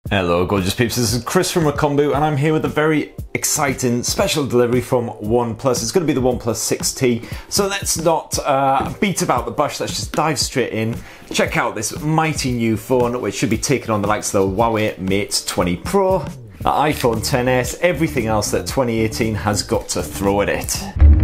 Hello gorgeous peeps, this is Chris from Recombu and I'm here with a very exciting special delivery from OnePlus. It's going to be the OnePlus 6T, so let's not beat about the bush, let's just dive straight in. Check out this mighty new phone which should be taking on the likes of the Huawei Mate 20 Pro, the iPhone XS, everything else that 2018 has got to throw at it.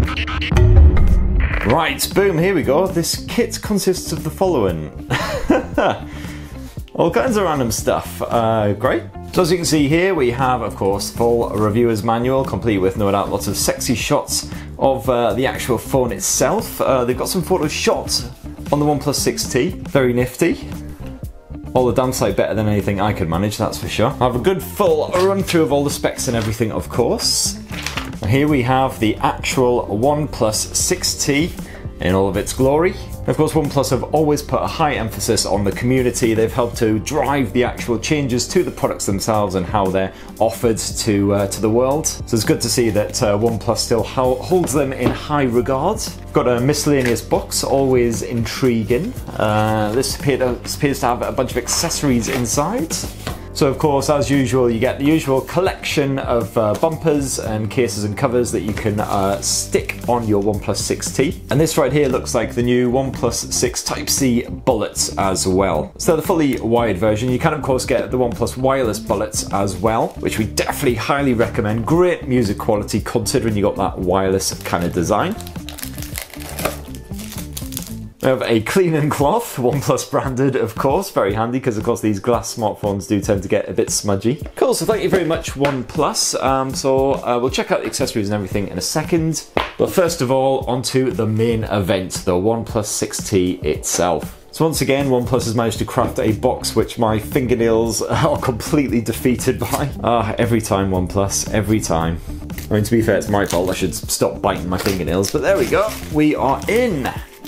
Right, boom, here we go. This kit consists of the following. All kinds of random stuff. Great. So as you can see here, we have, of course, full reviewer's manual, complete with no doubt lots of sexy shots of the actual phone itself. They've got some photos shot on the OnePlus 6T. Very nifty. All the damn sight better than anything I could manage, that's for sure. I have a good full run through of all the specs and everything, of course. Here we have the actual OnePlus 6T in all of its glory. Of course, OnePlus have always put a high emphasis on the community. They've helped to drive the actual changes to the products themselves and how they're offered to the world. So it's good to see that OnePlus still holds them in high regard. Got a miscellaneous box, always intriguing. This appears to have a bunch of accessories inside. So of course, as usual, you get the usual collection of bumpers and cases and covers that you can stick on your OnePlus 6T. And this right here looks like the new OnePlus 6 Type-C bullets as well. So the fully wired version, you can of course get the OnePlus wireless bullets as well, which we definitely highly recommend. Great music quality considering you got that wireless kind of design. We have a cleaning cloth, OnePlus branded of course, very handy because of course these glass smartphones do tend to get a bit smudgy. Cool, so thank you very much OnePlus. We'll check out the accessories and everything in a second. But first of all, onto the main event, the OnePlus 6T itself. So once again, OnePlus has managed to craft a box which my fingernails are completely defeated by. Every time OnePlus, every time. I mean, to be fair, it's my fault, I should stop biting my fingernails, but there we go, we are in.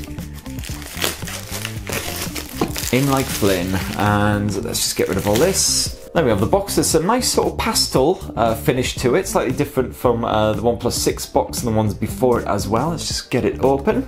In like Flynn, and let's just get rid of all this. Then we have the box. There's a nice sort of pastel finish to it, slightly different from the OnePlus 6 box and the ones before it as well. Let's just get it open.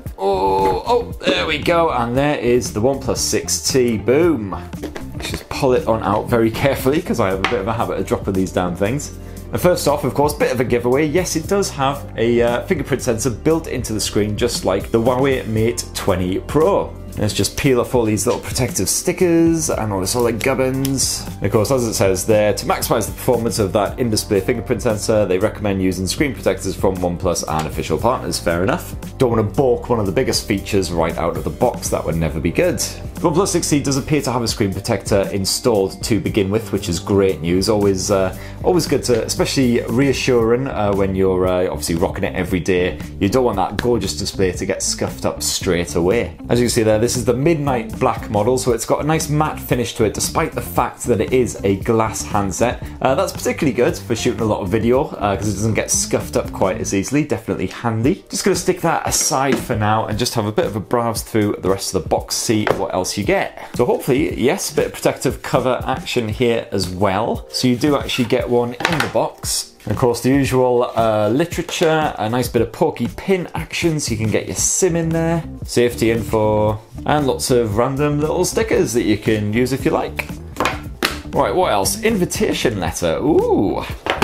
Oh, there we go, and there is the OnePlus 6T, boom. Let's just pull it on out very carefully because I have a bit of a habit of dropping these damn things. And first off, of course, bit of a giveaway. Yes, it does have a fingerprint sensor built into the screen, just like the Huawei Mate 20 Pro. Let's just peel off all these little protective stickers and all this all like gubbins. Of course, as it says there, to maximise the performance of that in-display fingerprint sensor, they recommend using screen protectors from OnePlus and official partners. Fair enough. Don't want to balk one of the biggest features right out of the box, that would never be good. The OnePlus 6T does appear to have a screen protector installed to begin with, which is great news. Always good to, especially reassuring when you're obviously rocking it every day. You don't want that gorgeous display to get scuffed up straight away. As you can see there, this is the midnight black model, so it's got a nice matte finish to it despite the fact that it is a glass handset. That's particularly good for shooting a lot of video because it doesn't get scuffed up quite as easily. Definitely handy. Just going to stick that aside for now and just have a bit of a browse through the rest of the box, see what else you get. So hopefully, yes, a bit of protective cover action here as well. So you do actually get one in the box. Of course, the usual literature, a nice bit of porky pin action so you can get your SIM in there, safety info, and lots of random little stickers that you can use if you like. Right, what else? Invitation letter, ooh.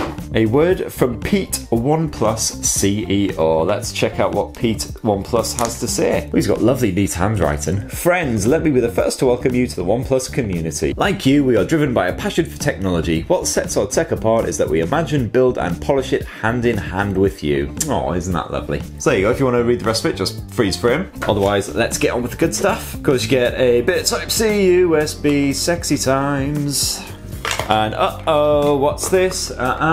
A word from Pete, OnePlus CEO. Let's check out what Pete OnePlus has to say. He's got lovely neat handwriting. Friends, let me be the first to welcome you to the OnePlus community. Like you, we are driven by a passion for technology. What sets our tech apart is that we imagine, build and polish it hand in hand with you. Oh, isn't that lovely? So there you go, if you want to read the rest of it, just freeze frame. Otherwise, let's get on with the good stuff. Of course, you get a bit of Type-C, USB, sexy times. And what's this?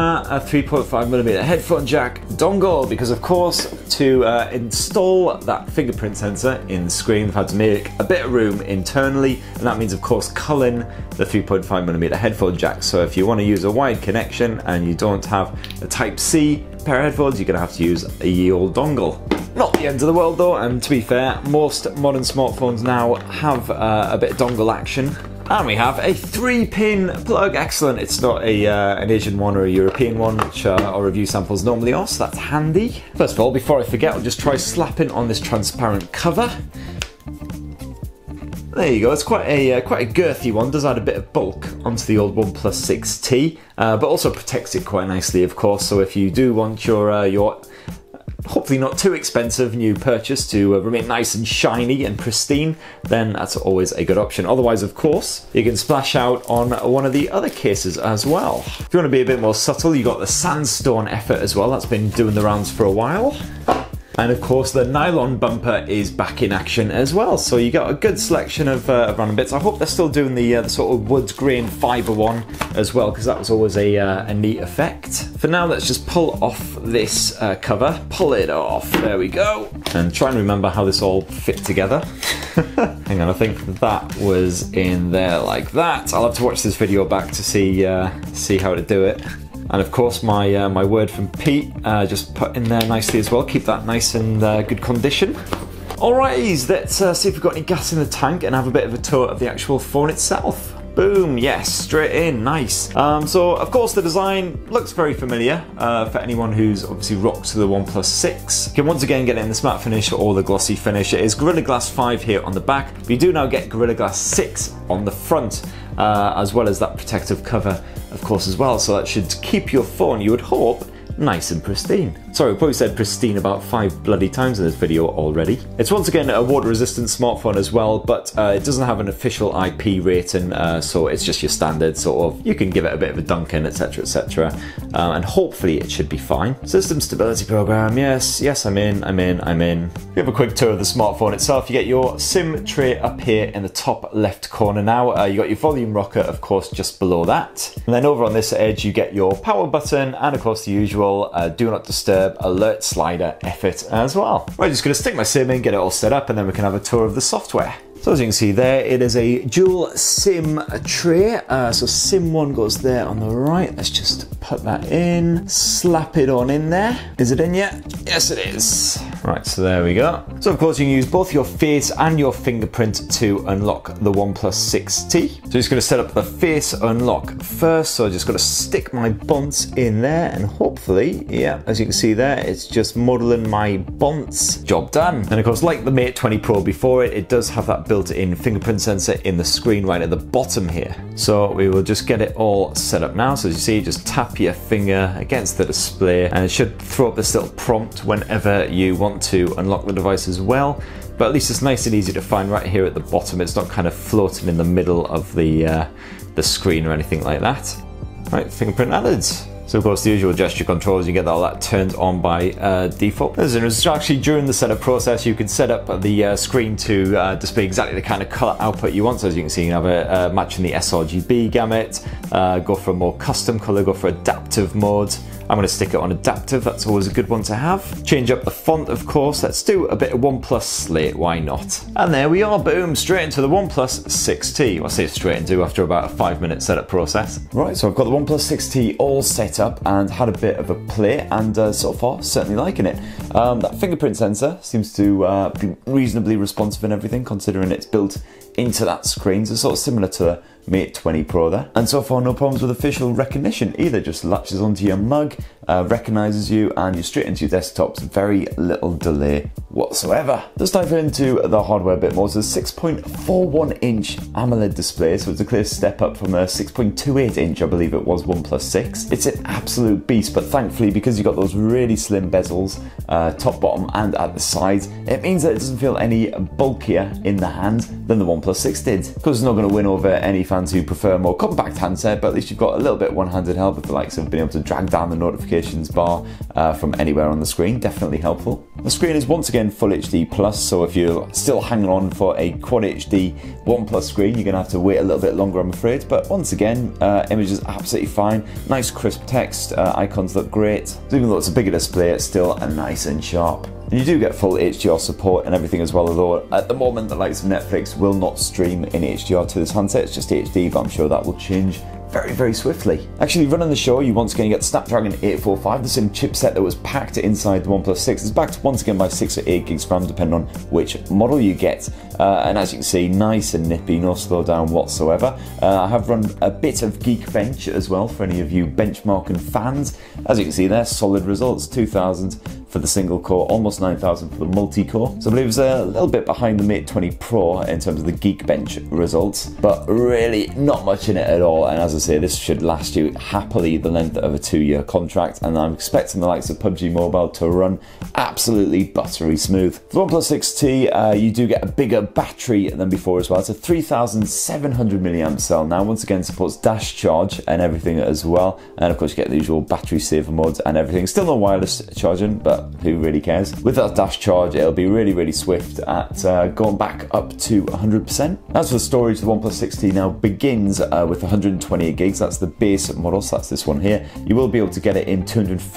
A 3.5mm headphone jack dongle, because of course to install that fingerprint sensor in the screen we've had to make a bit of room internally, and that means of course culling the 3.5mm headphone jack. So if you want to use a wired connection and you don't have a Type-C pair of headphones, you're going to have to use a ye old dongle. Not the end of the world though, and to be fair, most modern smartphones now have a bit of dongle action. And we have a 3-pin plug. Excellent. It's not an Asian one or a European one, which our review samples normally are, so that's handy. First of all, before I forget, I'll just try slapping on this transparent cover. There you go, it's quite a girthy one, does add a bit of bulk onto the old OnePlus 6T, but also protects it quite nicely, of course, so if you do want your hopefully not too expensive new purchase to remain nice and shiny and pristine, then that's always a good option. Otherwise, of course, you can splash out on one of the other cases as well. If you want to be a bit more subtle, you got the sandstone effort as well, that's been doing the rounds for a while. And of course the nylon bumper is back in action as well, so you got a good selection of random bits. I hope they're still doing the sort of wood grain fibre one as well, because that was always a neat effect. For now, let's just pull off this cover, pull it off, there we go, and try and remember how this all fit together. Hang on, I think that was in there like that. I'll have to watch this video back to see how to do it. And of course my my word from Pete, just put in there nicely as well, keep that nice and good condition. Alrighties, let's see if we've got any gas in the tank and have a bit of a tour of the actual phone itself. Boom, yes, straight in, nice. So of course the design looks very familiar for anyone who's obviously rocked to the OnePlus 6. You can once again get it in the matte finish or the glossy finish. It is Gorilla Glass 5 here on the back, but you do now get Gorilla Glass 6 on the front, as well as that protective cover of course as well, so that should keep your phone, you would hope, nice and pristine. Sorry, I probably said pristine about 5 bloody times in this video already. It's once again a water-resistant smartphone as well, but it doesn't have an official IP rating, so it's just your standard sort of, you can give it a bit of a dunk in, etc, etc, and hopefully it should be fine. System stability program, yes, I'm in. We have a quick tour of the smartphone itself. You get your SIM tray up here in the top left corner now. You got your volume rocker, of course, just below that. And then over on this edge, you get your power button, and of course the usual do not disturb alert slider effort as well. Right, just going to stick my SIM in, get it all set up, and then we can have a tour of the software. So as you can see there, it is a dual SIM tray. So SIM 1 goes there on the right. Let's just put that in, slap it on in there. Is it in yet? Yes, it is. Right, so there we go. So of course you can use both your face and your fingerprint to unlock the OnePlus 6T. So just going to set up the face unlock first. So I just got to stick my bonce in there, and hopefully, yeah, as you can see there, it's just modeling my bonce. Job done. And of course, like the Mate 20 Pro before it, it does have that built-in fingerprint sensor in the screen right at the bottom here. So we will just get it all set up now. So as you see, just tap your finger against the display and it should throw up this little prompt whenever you want to unlock the device as well. But at least it's nice and easy to find right here at the bottom. It's not kind of floating in the middle of the screen or anything like that. Right, fingerprint added. So of course the usual gesture controls, you get all that turned on by default. As actually during the setup process, you can set up the screen to display exactly the kind of color output you want. So as you can see, you can have a matching the sRGB gamut, go for a more custom color, go for adaptive mode. I'm going to stick it on adaptive, that's always a good one to have. Change up the font, of course. Let's do a bit of OnePlus Slate, why not? And there we are, boom, straight into the OnePlus 6T. Well, I say straight into after about a 5-minute setup process. Right, so I've got the OnePlus 6T all set up and had a bit of a play, and so far, certainly liking it. That fingerprint sensor seems to be reasonably responsive and everything, considering it's built into that screen, so sort of similar to the Mate 20 Pro there. And so far no problems with facial recognition either, just latches onto your mug, recognises you, and you're straight into your desktops, very little delay whatsoever. Let's dive into the hardware a bit more. So it's a 6.41 inch AMOLED display, so it's a clear step up from a 6.28 inch, I believe it was OnePlus 6. It's an absolute beast, but thankfully, because you've got those really slim bezels, top, bottom, and at the sides, it means that it doesn't feel any bulkier in the hand than the OnePlus 6 did. Of course, it's not going to win over any fans who prefer a more compact handset, but at least you've got a little bit one-handed help with the likes of being able to drag down the notifications bar from anywhere on the screen. Definitely helpful. The screen is once again Full HD+, so if you're still hanging on for a Quad HD OnePlus screen, you're going to have to wait a little bit longer, I'm afraid. But once again, images absolutely fine. Nice crisp text, icons look great. So even though it's a bigger display, it's still nice and sharp. And you do get full HDR support and everything as well, although at the moment the likes of Netflix will not stream in HDR to this handset. It's just HD, but I'm sure that will change very, very swiftly. Actually, running the show, you once again get the Snapdragon 845, the same chipset that was packed inside the OnePlus 6. It's backed once again by 6 or 8 gigs RAM, depending on which model you get. And as you can see, nice and nippy, no slowdown whatsoever. I have run a bit of Geekbench as well for any of you benchmarking fans. As you can see there, solid results, 2,000 for the single core, almost 9,000 for the multi-core. So I believe it was a little bit behind the Mate 20 Pro in terms of the Geekbench results, but really not much in it at all. And as I say, this should last you happily the length of a 2-year contract, and I'm expecting the likes of PUBG Mobile to run absolutely buttery smooth. For the OnePlus 6T, you do get a bigger battery than before as well. It's a 3,700 milliamp cell now. Once again, supports dash charge and everything as well. And of course, you get the usual battery saver modes and everything. Still no wireless charging, but who really cares? With that dash charge, it'll be really, really swift at going back up to 100%. As for the storage, the OnePlus 6T now begins with 128 gigs. That's the base model, so that's this one here. You will be able to get it in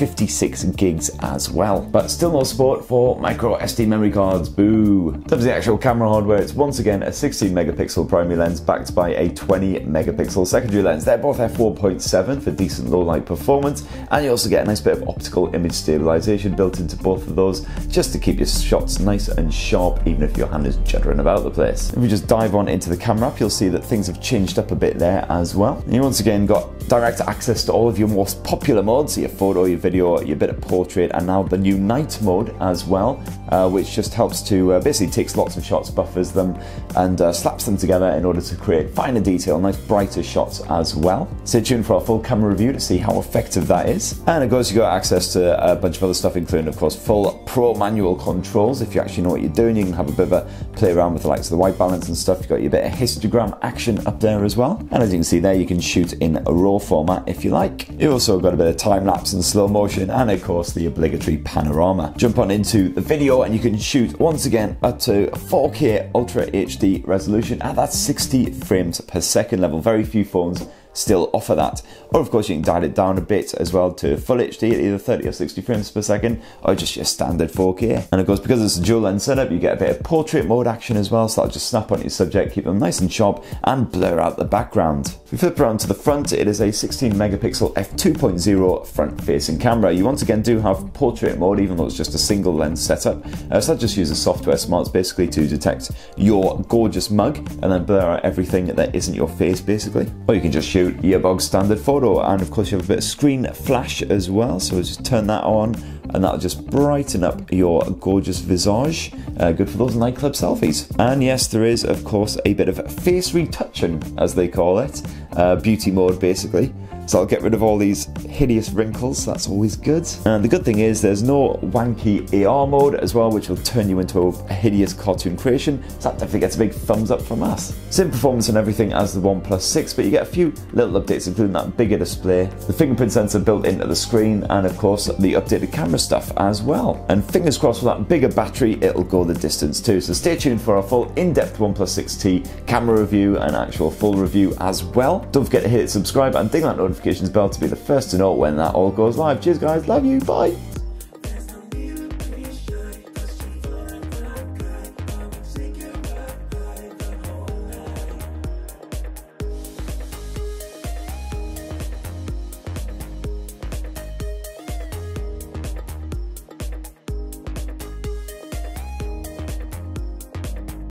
256 gigs as well, but still no support for micro SD memory cards. Boo! In terms of the actual camera hardware, it's once again a 16 megapixel primary lens backed by a 20 megapixel secondary lens. They're both f4.7 for decent low light performance, and you also get a nice bit of optical image stabilization built into both of those, just to keep your shots nice and sharp even if your hand is juddering about the place. If we just dive on into the camera app, you'll see that things have changed up a bit there as well. And you once again got direct access to all of your most popular modes, your photo, your video, your bit of portrait, and now the new night mode as well, which just helps to basically takes lots of shots, buffers them, and slaps them together in order to create finer detail, nice brighter shots as well. Stay tuned for our full camera review to see how effective that is. And of course, you got access to a bunch of other stuff, including of course full pro manual controls. If you actually know what you're doing, you can have a bit of a play around with the likes of the white balance and stuff. You've got your bit of histogram action up there as well. And as you can see there, you can shoot in a RAW format if you like. You've also got a bit of time lapse and slow motion, and of course the obligatory panorama. Jump on into the video and you can shoot once again up to 4K Ultra HD resolution at that 60 frames per second level. Very few phones still offer that. Or of course you can dial it down a bit as well to full HD at either 30 or 60 frames per second, or just your standard 4K. And of course, because it's a dual lens setup, you get a bit of portrait mode action as well, so that'll just snap on your subject, keep them nice and sharp, and blur out the background. If we flip around to the front, it is a 16 megapixel f2.0 front facing camera. You once again do have portrait mode, even though it's just a single lens setup. So that just uses software smarts basically to detect your gorgeous mug and then blur out everything that isn't your face basically. Or you can just shoot your bog standard photo, and of course you have a bit of screen flash as well, so just turn that on and that'll just brighten up your gorgeous visage. Good for those nightclub selfies. And yes, there is of course a bit of face retouching, as they call it, beauty mode basically. So I'll get rid of all these hideous wrinkles, that's always good. And the good thing is there's no wanky AR mode as well, which will turn you into a hideous cartoon creation. So that definitely gets a big thumbs up from us. Same performance and everything as the OnePlus 6, but you get a few little updates, including that bigger display, the fingerprint sensor built into the screen, and of course the updated camera stuff as well. And fingers crossed with that bigger battery, it'll go the distance too. So stay tuned for our full in-depth OnePlus 6T camera review and actual full review as well. Don't forget to hit subscribe and ding that notifications bell to be the first to know when that all goes live. Cheers guys, love you, bye.